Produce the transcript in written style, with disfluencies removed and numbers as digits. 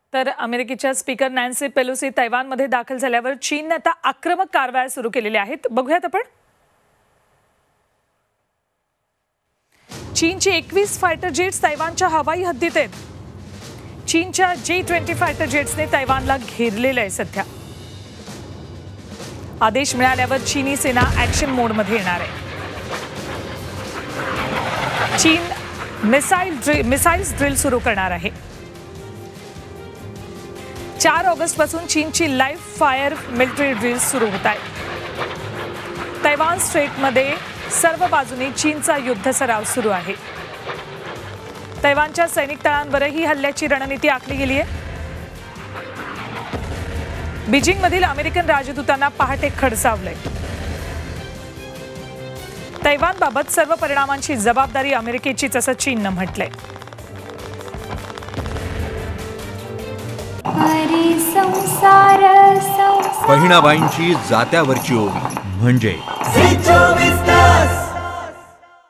तर अमेरिकेच्या speaker Nancy Pelosi तैवानमध्ये दाखल झाल्यावर चीनने आता आक्रमक कारवाया सुरू केलेल्या आहेत। बघूयात आपण। चीनची 21 फायटर जेट्स तैवानच्या हवाई हद्दीत आहेत। चीनच्या J-20 फायटर जेट्सने तैवानला घेरलेलं आहे सध्या। आदेश मिळाल्यावर चीनी सेना ॲक्शन मोडमध्ये येणार आहे। चीन मिसाइल्स ड्रिल सुरू करणार आहे। 4 ऑगस्ट पासून चीनची लाईव्ह फायर मिलिटरी ड्रिल सुरू होत आहे। तैवान स्ट्रेटमध्ये सर्व बाजूनी चीनचा युद्ध सराव सुरू आहे। तैवानच्या सैनिक तळांवरही हल्ल्याची रणनीती आखली गेली आहे। बीजिंगमधील अमेरिकन राजदूतांना पहाटे खडसावलंय। तैवानबाबत सर्व परिणामांची जबाबदारी अमेरिकेचीच असं चीननं म्हटलंय। बहिणाबाईंची जात्यावरची ओवी म्हणजे